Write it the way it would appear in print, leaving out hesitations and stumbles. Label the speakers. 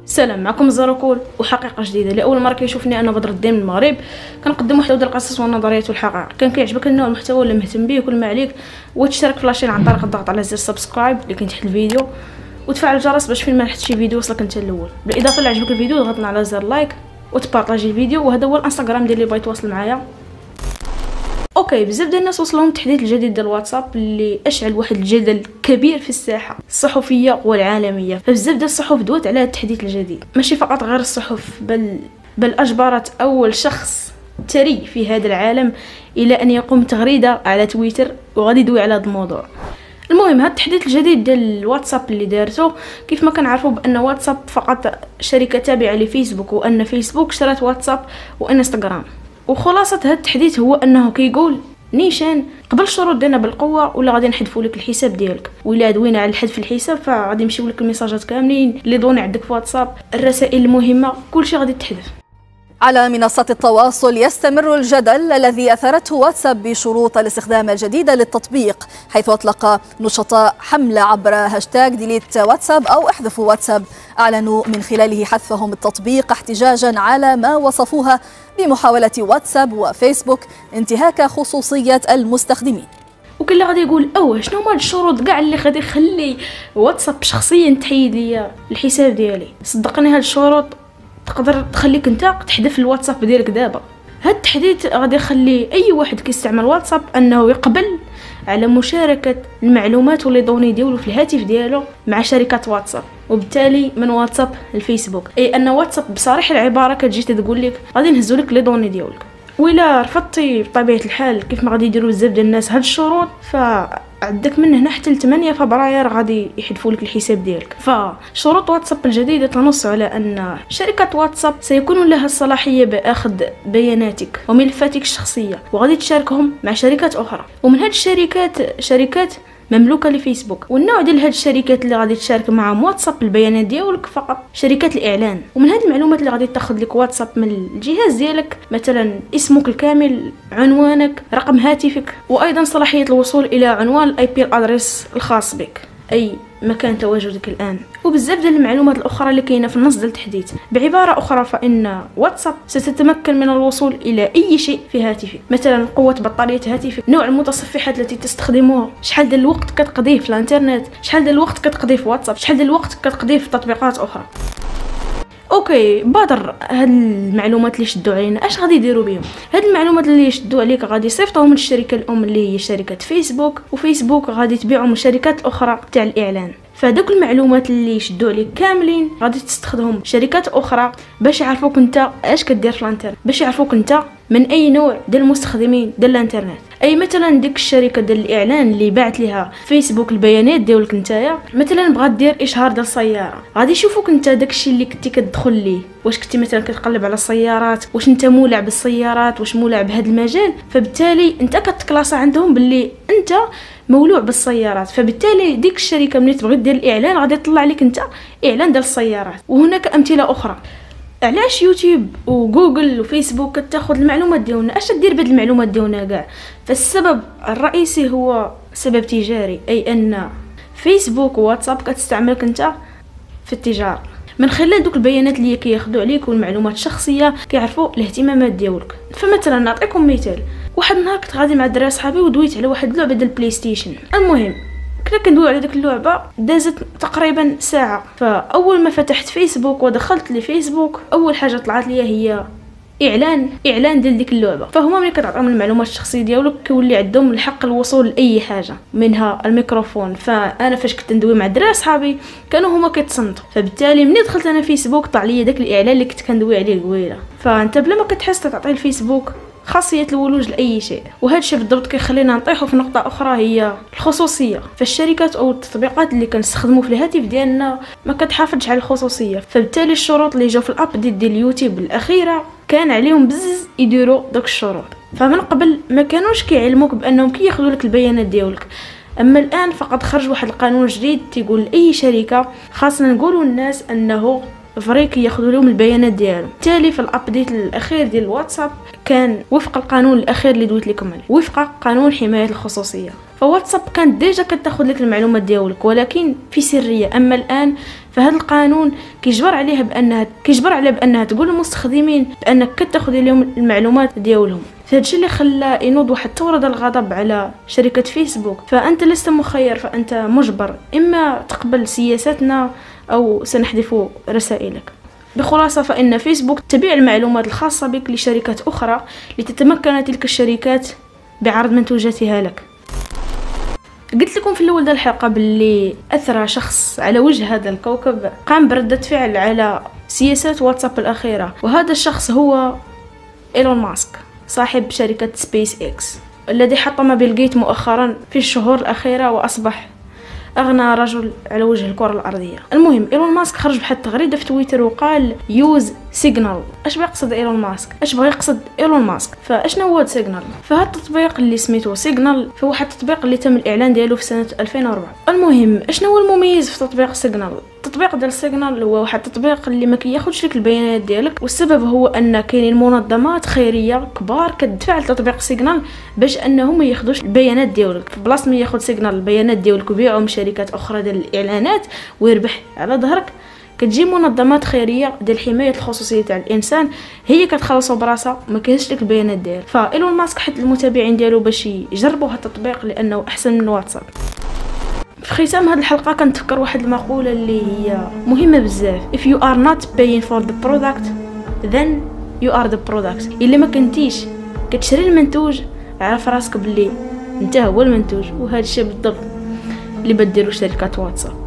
Speaker 1: سلام، معكم زاروكول وحقيقه جديده. لاول مره كيشوفني انا بدر الدين من المغرب، كنقدم محتوى ديال القصص والنظريات والحقائق. كان كيعجبك النوع المحتوى ولا مهتم بيه، كل ما عليك هو تشترك في لاشين عن طريق الضغط على زر سبسكرايب اللي كاين تحت الفيديو وتفعل الجرس باش فين ما نحط شي فيديو يوصلك انت الاول. بالاضافه اللي عجبك الفيديو ضغط على زر لايك وتبارطاجي الفيديو. وهذا هو الانستغرام ديال اللي بغى يتواصل معايا. اوكي، بزاف ديال الناس وصلهم التحديث الجديد ديال الواتساب اللي اشعل واحد الجدل كبير في الساحه الصحفيه والعالميه. فبزاف ديال الصحف دوات على التحديث الجديد، ماشي فقط غير الصحف بل اجبرت اول شخص ثري في هذا العالم الى ان يقوم تغريده على تويتر وغادي يدوي على هذا الموضوع. المهم، هذا التحديث الجديد ديال الواتساب اللي دارته، كيف ما كنعرفوا بان واتساب فقط شركه تابعه لفيسبوك، وان فيسبوك شرات واتساب وانستغرام. وخلاصه هذا التحديث هو انه كيقول نيشان قبل الشروط ديالنا بالقوه ولا غادي نحذفوا لك الحساب ديالك، ولا دوينا على الحذف الحساب فغادي يمشيو لك الميساجات كاملين اللي دوني عندك في واتساب، الرسائل المهمه، كلشي غادي تحذف.
Speaker 2: على منصات التواصل يستمر الجدل الذي أثرته واتساب بشروط الاستخدام الجديدة للتطبيق، حيث أطلق نشطاء حملة عبر هاشتاج ديليت واتساب أو احذفوا واتساب، أعلنوا من خلاله حذفهم التطبيق احتجاجا على ما وصفوها بمحاولة واتساب وفيسبوك انتهاك خصوصية المستخدمين.
Speaker 1: وكل غادي يقول شنو هما الشروط كاع اللي غادي يخلي واتساب شخصيا تحيد ليا الحساب ديالي؟ صدقني هاد الشروط تقدر تخليك انت تحذف الواتساب ديالك دابا. هاد التحديث غادي يخلي اي واحد كيستعمل واتساب انه يقبل على مشاركه المعلومات واللي دوني ديالو في الهاتف ديالو مع شركه واتساب، وبالتالي من واتساب الفيسبوك. اي ان واتساب بصريح العباره كتجي تقول لك غادي نهزوا لك لي دوني ديالك. وإلا رفضتي بطبيعه الحال كيف ما غادي يديروا بزاف ديال الناس هاد الشروط، فعندك من هنا حتى ل 8 فبراير غادي يحذفوا لك الحساب ديالك. فشروط واتساب الجديده تنص على ان شركه واتساب سيكون لها الصلاحيه باخذ بياناتك وملفاتك الشخصيه وغادي تشاركهم مع شركات اخرى، ومن هاد الشركات شركات مملوكه لفيسبوك. والنوع ديال هاد الشركات اللي غادي تشارك معهم واتساب البيانات ديالك فقط شركات الاعلان. ومن هاد المعلومات اللي غادي تاخذ لك واتساب من الجهاز ديالك، مثلا اسمك الكامل، عنوانك، رقم هاتفك، وايضا صلاحيه الوصول الى عنوان الاي بي ادريس الخاص بك، اي مكان تواجدك الان، وبزاف ديال المعلومات الاخرى اللي كاينه في النص ديال التحديث. بعباره اخرى فان واتساب ستتمكن من الوصول الى اي شيء في هاتفك، مثلا قوه بطاريه هاتفك، نوع المتصفحات التي تستخدمها، شحال ديال الوقت كتقضيه في الانترنت، شحال ديال الوقت كتقضيه في واتساب، شحال ديال الوقت كتقضيه في تطبيقات اخرى. اوكي، بدر هاد المعلومات اللي شدوا علينا اش غادي يديروا بهم؟ هاد المعلومات اللي يشدوا عليك غادي يصيفطوهم من الشركه الام اللي هي شركه فيسبوك، وفيسبوك غادي تبيعهم لشركات اخرى تاع الاعلان. فدوك المعلومات اللي يشدوا عليك كاملين غادي تستخدمهم شركات اخرى باش يعرفوك انت اش كدير في الانترنت، باش يعرفوك انت من اي نوع ديال المستخدمين ديال الانترنت. اي مثلا ديك الشركه ديال الاعلان اللي باعت ليها فيسبوك البيانات ديالك نتايا، مثلا بغات دير اشهار ديال السياره، غادي يشوفوك انت داكشي اللي كنتي كتدخل ليه، واش كنتي مثلا كتقلب على السيارات، واش انت مولع بالسيارات، واش مولع بهذا المجال، فبالتالي انت كتكلاصا عندهم باللي انت مولوع بالسيارات. فبالتالي ديك الشركه ملي تبغي دير الاعلان غادي تطلع لك انت اعلان ديال السيارات. وهناك امثله اخرى. علاش يوتيوب وجوجل وفيسبوك كتاخذ المعلومات ديالنا؟ اش دير بهاد المعلومات ديالنا كاع؟ فالسبب الرئيسي هو سبب تجاري، اي ان فيسبوك وواتساب كتستعملك انت في التجاره من خلال دوك البيانات اللي كياخذوا عليك والمعلومات الشخصيه، كيعرفوا الاهتمامات ديالك. فمثلا نعطيكم مثال، واحد النهار كنت غادي مع الدراري صحابي ودويت على واحد اللعبه ديال البلاي ستيشن. المهم كنا كندويو على ديك اللعبه، دازت تقريبا ساعه. فاول ما فتحت فيسبوك ودخلت لفيسبوك، اول حاجه طلعت لي هي اعلان ديال ديك اللعبه. فهما ملي كتعطيهم المعلومات الشخصيه ديالك كيولي عندهم الحق الوصول لاي حاجه، منها الميكروفون. فانا فاش كنت ندوي مع الدراري صحابي كانوا هما كيتصنتوا، فبالتالي ملي دخلت انا فيسبوك طلع لي داك الاعلان اللي كنت كندوي عليه قبيله. فانت بلا ما كتحس تعطي الفيسبوك خاصيه الولوج لاي شيء. وهذا الشيء بالضبط كيخلينا نطيحوا في نقطه اخرى هي الخصوصيه. فالشركات او التطبيقات اللي كنستخدموا في الهاتف ديالنا ما كتحافظش على الخصوصيه، فبالتالي الشروط اللي جاوا في الابديت ديال اليوتيوب الاخيره كان عليهم بزز يديروا داك الشروط. فمن قبل ما كانوش كيعلموك بانهم كياخذوا لك البيانات ديالك، اما الان فقد خرج واحد القانون جديد تيقول لاي شركه خاصنا نقولوا للناس انه فريق ياخذوا لهم البيانات ديالهم. بالتالي في الابديت الاخير ديال الواتساب كان وفق القانون الاخير اللي دويت لكم عليه، وفق قانون حمايه الخصوصيه. فواتساب كانت ديجا كتاخذ لك المعلومات ديالك ولكن في سريه، اما الان فهذا القانون كيجبر عليها بانها تقول للمستخدمين بانك كتاخذ اليوم المعلومات ديالهم. فهذا الشيء اللي خلى ينوض واحد تورد الغضب على شركه فيسبوك. فانت لست مخير، فانت مجبر، اما تقبل سياساتنا او سنحذف رسائلك. بخلاصة فإن فيسبوك تبيع المعلومات الخاصة بك لشركات أخرى لتتمكن تلك الشركات بعرض منتوجاتها لك. قلت لكم في الأول الحلقة باللي أثرى شخص على وجه هذا الكوكب قام بردة فعل على سياسات واتساب الأخيرة، وهذا الشخص هو إيلون ماسك صاحب شركة سبيس إكس الذي حطم بيل جيت مؤخرا في الشهور الأخيرة وأصبح أغنى رجل على وجه الكرة الأرضية. المهم إيلون ماسك خرج بحال تغريدة في تويتر وقال يوز سيجنال. اش بغى يقصد إيلون ماسك؟ اش بغى يقصد إيلون ماسك؟ فاشنا هو سيجنال؟ فهذا التطبيق اللي سميتو سيجنال فهو واحد التطبيق اللي تم الإعلان ديالو في سنة 2004. المهم اشنا هو المميز في تطبيق سيجنال؟ التطبيق ديال سيجنال هو واحد التطبيق اللي ما كياخذش لك البيانات ديالك، والسبب هو ان كاينين منظمات خيريه كبار كتدفع لتطبيق سيجنال باش انهم ما ياخذوش البيانات ديالك. في بلاصه ما ياخذ سيجنال البيانات ديالك ويبيعهم لشركات اخرى ديال الاعلانات ويربح على ظهرك، كتجي منظمات خيريه ديال حمايه الخصوصيه تاع الانسان هي كتخلصوا براسها ما كاينش لك البيانات ديالك. فايلون ماسك حث المتابعين ديالو باش يجربوا هذا التطبيق لانه احسن من واتساب. في ختام هذه الحلقه كنتفكر واحد المقوله اللي هي مهمه بزاف: if you are not paying for the product then you are the product. الا ما كنتيش كتشري المنتوج عرف راسك باللي انت هو المنتوج. وهذا الشيء بالضبط اللي بديروا شركات واتساب.